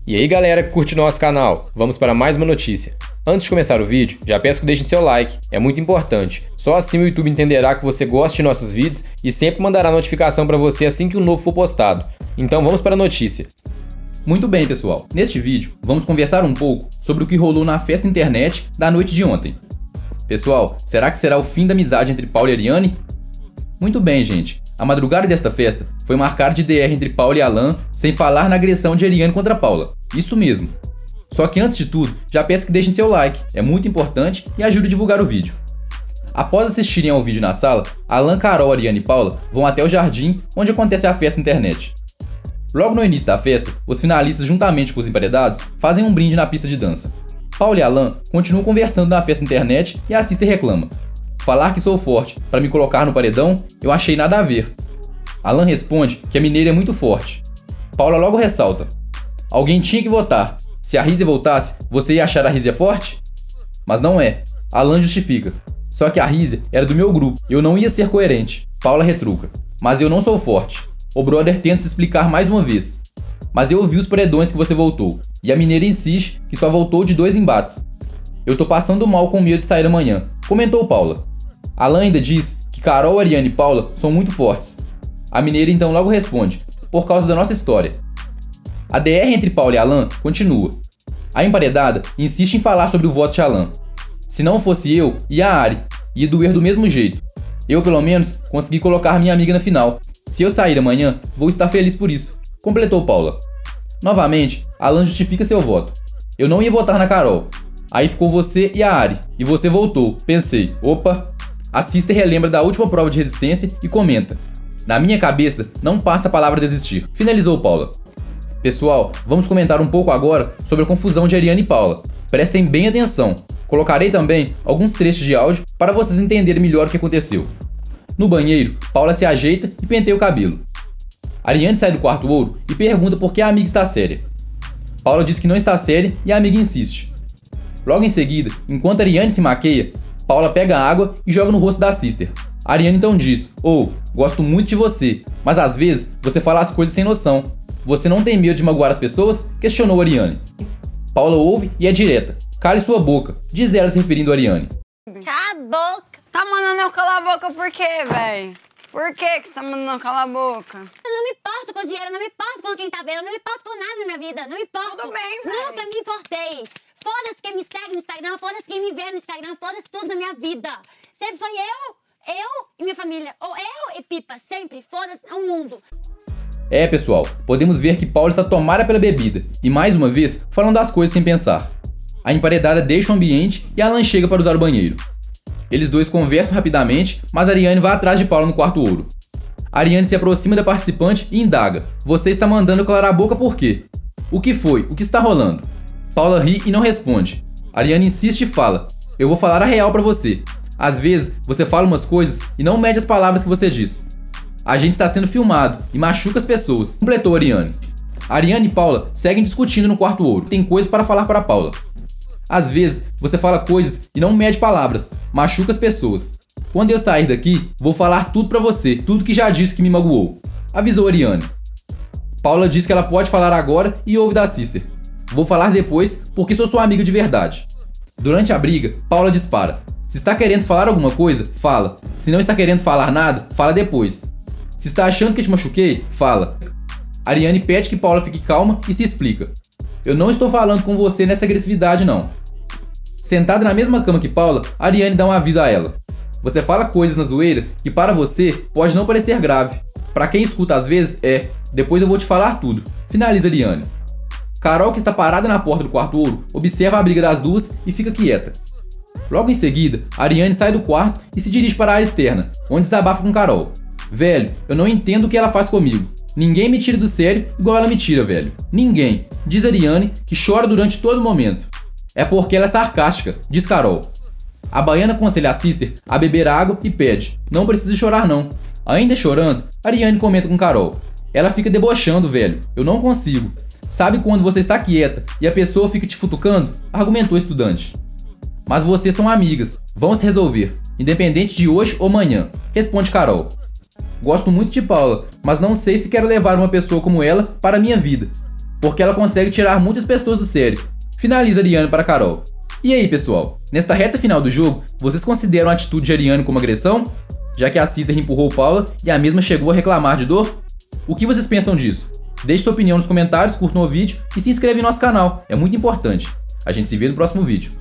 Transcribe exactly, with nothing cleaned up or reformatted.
E aí galera que curte nosso canal, vamos para mais uma notícia. Antes de começar o vídeo, já peço que deixe seu like, é muito importante. Só assim o YouTube entenderá que você gosta de nossos vídeos e sempre mandará notificação para você assim que um novo for postado. Então vamos para a notícia. Muito bem pessoal, neste vídeo vamos conversar um pouco sobre o que rolou na festa internet da noite de ontem. Pessoal, será que será o fim da amizade entre Paula e Ariane? Muito bem gente, a madrugada desta festa foi marcada de D R entre Paula e Alan, sem falar na agressão de Ariane contra Paula. Isso mesmo. Só que antes de tudo, já peço que deixem seu like, é muito importante e ajude a divulgar o vídeo. Após assistirem ao vídeo na sala, Alan, Carol, Ariane e Paula vão até o jardim onde acontece a festa internet. Logo no início da festa, os finalistas juntamente com os emparedados fazem um brinde na pista de dança. Paula e Alan continuam conversando na festa internet e a sister reclama. Falar que sou forte para me colocar no paredão, eu achei nada a ver. Alan responde que a mineira é muito forte. Paula logo ressalta. Alguém tinha que votar. Se a Rízia voltasse, você ia achar a Rízia forte? Mas não é. Alan justifica. Só que a Rízia era do meu grupo, eu não ia ser coerente. Paula retruca. Mas eu não sou forte. O brother tenta se explicar mais uma vez. Mas eu ouvi os paredões que você voltou. E a mineira insiste que só voltou de dois embates. Eu tô passando mal com medo de sair amanhã, comentou Paula. Alan ainda diz que Carol, Ariane e Paula são muito fortes. A mineira então logo responde, por causa da nossa história. A D R entre Paula e Alan continua. A emparedada insiste em falar sobre o voto de Alan. Se não fosse eu, ia a Ari, ia doer do mesmo jeito. Eu pelo menos consegui colocar minha amiga na final. Se eu sair amanhã, vou estar feliz por isso, completou Paula. Novamente, Alan justifica seu voto. Eu não ia votar na Carol. Aí ficou você e a Ari, e você voltou. Pensei, opa... A sister relembra da última prova de resistência e comenta. Na minha cabeça, não passa a palavra desistir. Finalizou Paula. Pessoal, vamos comentar um pouco agora sobre a confusão de Ariane e Paula. Prestem bem atenção. Colocarei também alguns trechos de áudio para vocês entenderem melhor o que aconteceu. No banheiro, Paula se ajeita e penteia o cabelo. Ariane sai do quarto ouro e pergunta por que a amiga está séria. Paula diz que não está séria e a amiga insiste. Logo em seguida, enquanto Ariane se maqueia, Paula pega água e joga no rosto da sister. Ariane então diz, oh, gosto muito de você, mas às vezes você fala as coisas sem noção. Você não tem medo de magoar as pessoas? Questionou Ariane. Paula ouve e é direta. Cale sua boca, diz ela se referindo a Ariane. Cala a boca. Tá mandando eu calar a boca por quê, véi? Por que que você tá mandando eu calar a boca? Eu não me importo com dinheiro, eu não me importo com quem tá vendo, eu não me importo com nada na minha vida, não me importo. Tudo bem, véi. Nunca me importei. Foda-se quem me segue no Instagram, foda-se quem me vê no Instagram, foda-se tudo na minha vida. Sempre foi eu, eu e minha família. Ou eu e Pipa, sempre, foda-se o mundo. É pessoal, podemos ver que Paula está tomada pela bebida e mais uma vez falando das coisas sem pensar. A emparedada deixa o ambiente e Alan chega para usar o banheiro. Eles dois conversam rapidamente, mas Ariane vai atrás de Paula no quarto ouro. Ariane se aproxima da participante e indaga. Você está mandando eu calar a boca por quê? O que foi? O que está rolando? Paula ri e não responde. Ariane insiste e fala. Eu vou falar a real pra você. Às vezes, você fala umas coisas e não mede as palavras que você diz. A gente está sendo filmado e machuca as pessoas, completou Ariane. Ariane e Paula seguem discutindo no quarto ouro. Tem coisas para falar para Paula. Às vezes, você fala coisas e não mede palavras, machuca as pessoas. Quando eu sair daqui, vou falar tudo pra você, tudo que já disse que me magoou, avisou Ariane. Paula diz que ela pode falar agora e ouve da sister. Vou falar depois porque sou sua amiga de verdade. Durante a briga, Paula dispara. Se está querendo falar alguma coisa, fala. Se não está querendo falar nada, fala depois. Se está achando que te machuquei, fala. Ariane pede que Paula fique calma e se explica. Eu não estou falando com você nessa agressividade não. Sentada na mesma cama que Paula, Ariane dá um aviso a ela. Você fala coisas na zoeira que para você pode não parecer grave. Para quem escuta às vezes é. Depois eu vou te falar tudo. Finaliza Ariane. Carol, que está parada na porta do quarto ouro, observa a briga das duas e fica quieta. Logo em seguida, Ariane sai do quarto e se dirige para a área externa, onde desabafa com Carol. Velho, eu não entendo o que ela faz comigo. Ninguém me tira do sério igual ela me tira, velho. Ninguém, diz Ariane, que chora durante todo o momento. É porque ela é sarcástica, diz Carol. A baiana aconselha a sister a beber água e pede, não precisa chorar não. Ainda chorando, Ariane comenta com Carol. Ela fica debochando, velho, eu não consigo. Sabe quando você está quieta e a pessoa fica te futucando? Argumentou o estudante. Mas vocês são amigas, vão se resolver, independente de hoje ou amanhã, responde Carol. Gosto muito de Paula, mas não sei se quero levar uma pessoa como ela para a minha vida. porque ela consegue tirar muitas pessoas do sério. Finaliza Ariane para Carol. E aí, pessoal? Nesta reta final do jogo, vocês consideram a atitude de Ariane como agressão? Já que a Cícera empurrou Paula e a mesma chegou a reclamar de dor? O que vocês pensam disso? Deixe sua opinião nos comentários, curtam o vídeo e se inscreva em nosso canal, é muito importante. A gente se vê no próximo vídeo.